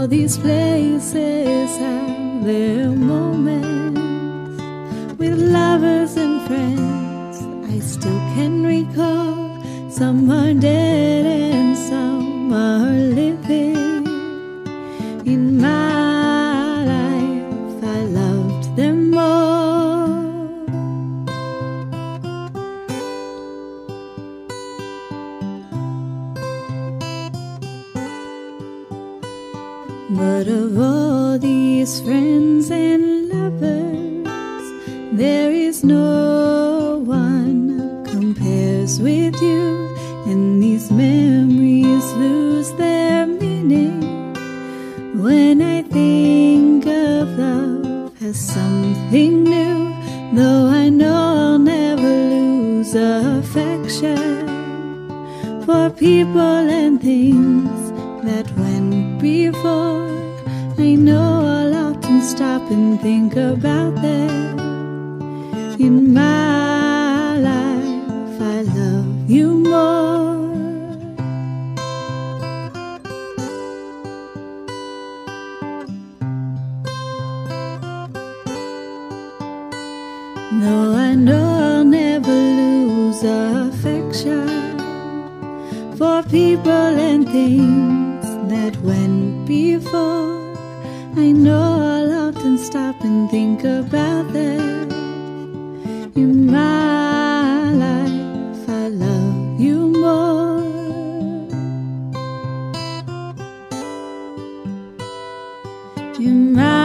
these places have their moments with lovers and friends. I still can recall some are dead and some are living. In my life I loved them all. But of all these friends and lovers, there is no one compares with you. And these memories lose their meaning when I think of love as something new. Though I know I'll never lose affection for people and things that went before. I know I'll often stop and think about them. In my life I love you more. Though I know I'll never lose affection for people and things that went before, I know I'll often stop and think about them. In my life I love you more. In my